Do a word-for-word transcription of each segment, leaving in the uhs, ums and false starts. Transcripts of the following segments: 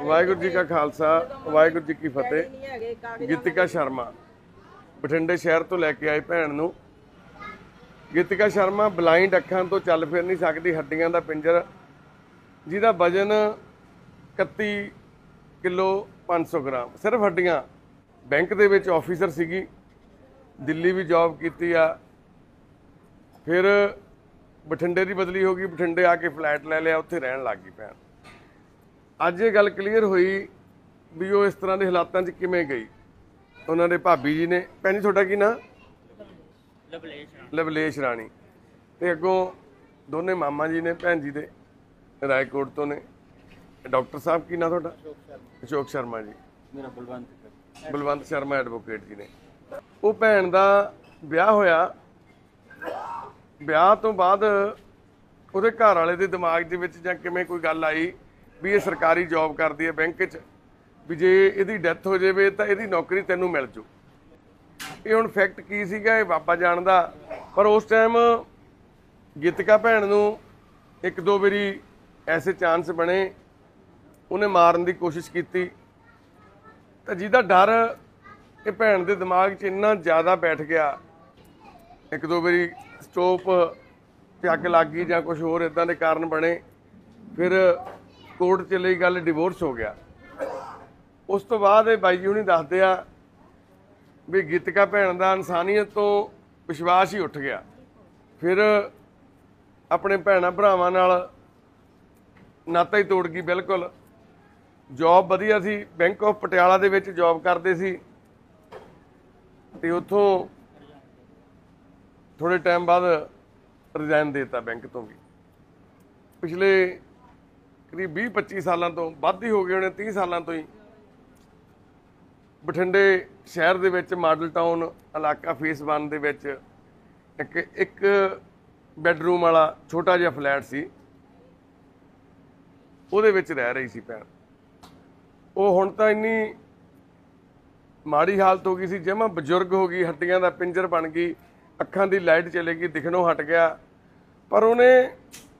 ਵਾਹਿਗੁਰੂ जी का खालसा वाहिगुरू जी की फतेह। गीतिका शर्मा बठिंडे शहर तो लैके आए भैन नूं। गीतिका शर्मा बलाइंड अखां तो चल फिर नहीं सकती, हड्डियां दा पिंजर, जिहदा वजन इकत्ती किलो पाँच सौ ग्राम सिर्फ हड्डियां। बैंक दे विच ऑफिसर सीगी, दिल्ली भी जॉब कीती आ, फिर बठिंडे की बदली हो गई, बठिंडे आके फ्लैट लै लिया, उत्थे रहन लग गई भैन। अज ये गल क्लीयर हुई भी वो इस तरह के हालातों च किवें गई। उन्होंने भाभी जी ने, भैन जी तुहाडा की नाम? लवलेश राणी। ते अगों दोने मामा जी ने भैन जी दे रायकोट तो ने। डॉक्टर साहब की नाम तुहाडा? अशोक शर्मा जी। मेरा बलवंत बलवंत शर्मा एडवोकेट जी ने। वो भैन का ब्याह होया, ब्याह तो बाद उहदे घर वाले दे दिमाग दे विच जां किवें कोई गल आई भी ये सरकारी जॉब करती है बैंक च, भी जे इहदी डैथ हो जाए तो इहदी नौकरी तैनूं मिल जू। ये हुण फैक्ट की सीगा ये बाबा जाणदा, पर उस टाइम गीतिका भैन नूं एक दो वारी ऐसे चांस बने, उन्हें मारन की कोशिश की, तो जिहदा डर ये भैन दे दिमाग च इन्ना ज़्यादा बैठ गया, एक दो वारी स्टोप ते अग लग गई जां कुछ होर इदां दे कारण बने, फिर कोर्ट चली गल, डिवोर्स हो गया। उस तो बाद ये बाई जी हुणी दसदे आ भी गीतिका भैन का इंसानियत तो विश्वास ही उठ गया। फिर अपने भैणां भरावां नाल नाता ही तोड़ गई बिल्कुल। जॉब वधिया सी, बैंक ऑफ पटियाला दे विच जॉब करते सी, ते उत्थों थोड़े टाइम बाद रिजाइन देता बैंक तो भी। पिछले करीब बीस पच्ची सालों तो वध ही हो गए होने, तीस सालों तो ही बठिंडे शहर दे विच मॉडल टाउन इलाका फेस वन दे विच एक एक बैडरूम वाला छोटा जिहा फ्लैट सी, उहदे विच रह रही सी भैन। वो हुण तां इन्नी माड़ी हालत हो गई सी, जमा बजुर्ग हो गई, हड्डियां दा पिंजर बन गई, अखां दी लाइट चले गई, दिखणों हट गया, पर उन्हें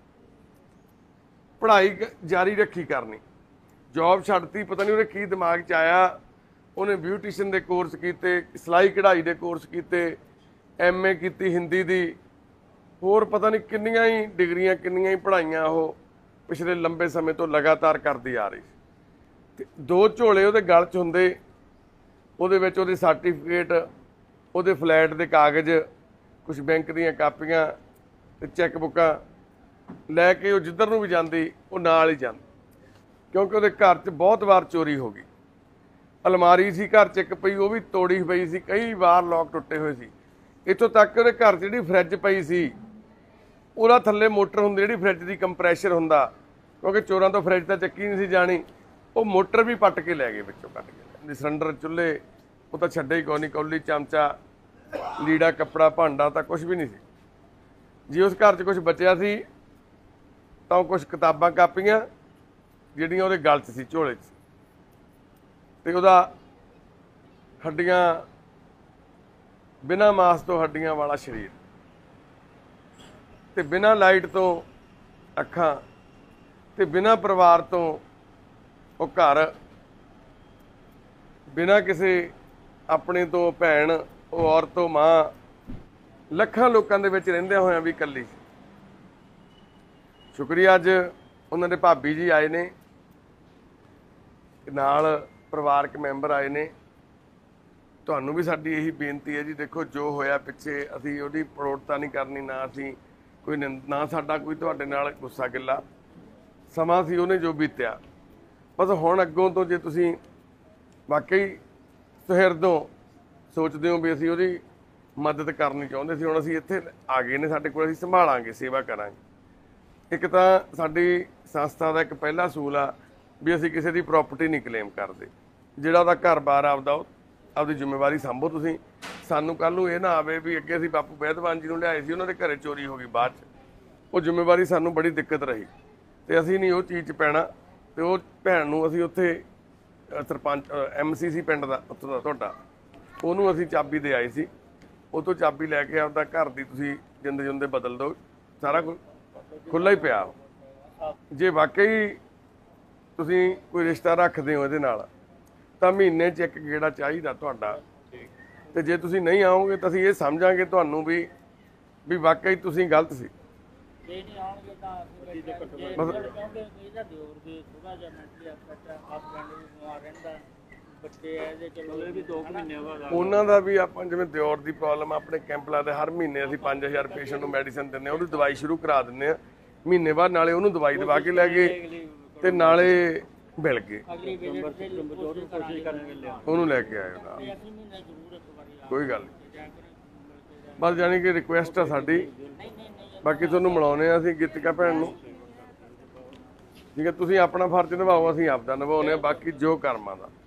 पढ़ाई जारी रखी करनी। जॉब छड्डती, पता नहीं उन्हें की दिमाग च आया, उन्हें ब्यूटीशियन के कोर्स किए, सिलाई कढ़ाई के कोर्स किए, एम ए की हिंदी की, होर पता नहीं किन्नियां ही डिग्रियां किन्नियां ही पढ़ाइयां वो पिछले लंबे समय तो लगातार करती आ रही। ते दो झोले उहदे गल च हुंदे, उहदे विच उहदे सर्टिफिकेट, उहदे फ्लैट के कागज़, कुछ बैंक दीयां कापियां ते चैक बुकां लैके वो जिधर नूं भी जाती वो नाल ही जाती, क्योंकि उहदे घर च बहुत बार चोरी हो गई। अलमारी सी घर च एक पई, वो भी तोड़ी पई सी, कई बार लॉक टुटे हुए सी। इत्थों तक उहदे घर च जिहड़ी फ्रिज पई सी, ਉਹਦਾ थल्ले मोटर हुंदी जिहड़ी फ्रिज की कंप्रैशर हुंदा, क्योंकि चोरां तो फ्रिज तो चक्की नहीं सी जानी, वो मोटर भी पट के लै गए, विचों कट के। सिलेंडर चुल्हे वो तो छड्डे ही कोई नहीं, कौली चमचा लीड़ा कपड़ा भांडा तो कुछ भी नहीं सी। जे उस घर च कुछ बचिया सी तो कुछ किताबां कापियां जिहड़ियां उहदे गल च सी, झोले च, ते उहदा हड्डियां बिना मांस तो हड्डियां वाला शरीर, ते बिना लाइट तो अखां, ते बिना परिवार तो वो घर, बिना किसी अपने तो भैन, वो औरत तो मां, लखां लोकां दे विच रहिंदियां होइयां भी कल्ली। शुक्रिया अज उन्होंने भाभी जी आए ने, नाल परिवारक मैंबर आए ने। तुहानूं भी साडी यही बेनती है जी, देखो जो होया पिछे असीं उहदी पड़ोड़ता नहीं करनी, ना असीं कोई ना साडा कोई तुहाडे नाल गुस्सा गिला, समा सी उहने जो बीतिया। बस हुण अग्गों तो जे तुसीं वाकई सुहिरदों सोचदे हो भी असीं उहदी मदद करनी चाहुंदे सी, हुण असीं इत्थे आ गए ने, साडे कोल असीं संभालांगे, सेवा करांगे। एक तो साडी संस्था का एक पहला असूल आ भी असीं किसी की प्रॉपर्टी नहीं क्लेम करते। जिहड़ा उहदा घर बार आपदा आपदी जिम्मेवारी संभो तुसीं। सानूं कल नूं इह ना आवे भी अगे असीं बापू बैदवान जी नूं लिआए सी, उन्हां दे घरे चोरी हो गई, बाद च वो जिम्मेवारी सानूं बड़ी दिक्कत रही, ते असीं नहीं वो चीज़ च पैना। ते वो भैन नूं असीं उत्थे सरपंच एम सी सी पिंड दा उत्थों दा तुहाडा, ਉਹਨੂੰ ਅਸੀਂ ਚਾਬੀ ਦੇ ਆਏ ਸੀ, ਉਹ ਤੋਂ ਚਾਬੀ ਲੈ ਕੇ ਆਪਦਾ ਘਰ ਦੀ ਤੁਸੀਂ ਜਿੰਦੇ ਜਿੰਦੇ ਬਦਲ ਦਿਓ, ਸਾਰਾ ਕੁਝ ਖੁੱਲ੍ਹਾ ਹੀ ਪਿਆ। ਜੇ ਵਾਕਈ ਤੁਸੀਂ ਕੋਈ ਰਿਸ਼ਤਾ ਰੱਖਦੇ ਹੋ ਇਹਦੇ ਨਾਲ ਤਾਂ ਮਹੀਨੇ 'ਚ ਇੱਕ ਗੇੜਾ ਚਾਹੀਦਾ ਤੁਹਾਡਾ। ਤੇ ਜੇ ਤੁਸੀਂ ਨਹੀਂ ਆਓਗੇ ਤਾਂ ਅਸੀਂ ਇਹ ਸਮਝਾਂਗੇ ਤੁਹਾਨੂੰ ਵੀ ਵੀ ਵਾਕਈ ਤੁਸੀਂ ਗਲਤ ਸੀ। ਜੇ ਨਹੀਂ ਆਉਣਗੇ ਤਾਂ ਅਸੀਂ ਜੇ ਚਾਹੁੰਦੇ ਇਹਦਾ ਦਿਓਰ ਵੀ ਥੋੜਾ ਜਿਹਾ ਮੈਂਟਲੀ ਅਪਸੈਟ ਹਸਬੈਂਡ ਵੀ ਬਿਮਾਰ ਰਹਿੰਦਾ, ਬੱਚੇ ਐ ਜੇ ਚਲੋ ਇਹ ਵੀ ਦੋ ਮਹੀਨੇ ਬਾਅਦ ਉਹਨਾਂ ਦਾ ਵੀ ਆਪਾਂ ਜਿਵੇਂ ਦਿਓਰ ਦੀ ਪ੍ਰੋਬਲਮ ਆਪਣੇ ਕੈਂਪ ਲਾਦੇ ਹਰ ਮਹੀਨੇ ਅਸੀਂ ਪੰਜ ਹਜ਼ਾਰ ਪੇਸ਼ੈਂਟ ਨੂੰ ਮੈਡੀਸਨ ਦਿੰਦੇ ਹਾਂ, ਉਹਦੀ ਦਵਾਈ ਸ਼ੁਰੂ ਕਰਾ ਦਿੰਦੇ ਆ ਮਹੀਨੇ ਬਾਅਦ, ਨਾਲੇ ਉਹਨੂੰ ਦਵਾਈ ਦਵਾ ਕੇ ਲੈ ਗਏ ਤੇ ਨਾਲੇ ਮਿਲ ਗਏ ਅਗਲੀ ਵਿਜ਼ਿਟ ਤੇ ਕੋਸ਼ਿਸ਼ ਕਰਾਂਗੇ ਲਿਆ ਉਹਨੂੰ ਲੈ ਕੇ ਆਏ ਨਾਲ। ਤੇ ਅਸੀਂ ਮਹੀਨੇ ਜ਼ਰੂਰ ਇੱਕ ਵਾਰੀ ਆ ਕੋਈ ਗੱਲ ਨਹੀਂ, ਜਾ ਕੇ ਬਸ ਜਾਣੀ ਕਿ ਰਿਕੁਐਸਟ ਆ ਸਾਡੀ। ਨਹੀਂ ਨਹੀਂ ਨਹੀਂ ਬਾਕੀ ਤੁਹਾਨੂੰ ਮਿਲਾਉਨੇ ਆ ਅਸੀਂ ਗੀਤਿਕਾ ਭੈਣ ਨੂੰ, ਠੀਕ ਹੈ। ਤੁਸੀਂ ਆਪਣਾ ਫਰਜ਼ ਨਿਭਾਓ, ਅਸੀਂ ਆਪਦਾ ਨਿਭਾਉਨੇ ਆ, ਬਾਕੀ ਜੋ ਕਰਮਾਂ ਦਾ।